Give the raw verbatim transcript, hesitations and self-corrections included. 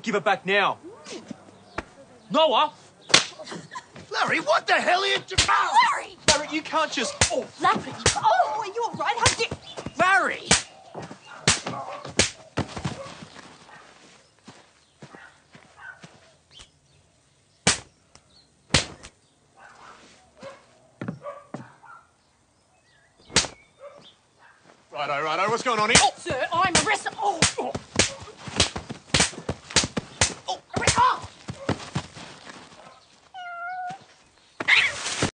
Give it back now. Noah! Larry, what the hell are you doing? Larry! Larry, you can't just... Oh, Larry! Oh, are you all right? How did... Larry! righto, righto. What's going on here? Oh, Sir, I'm arrested. Oh, oh.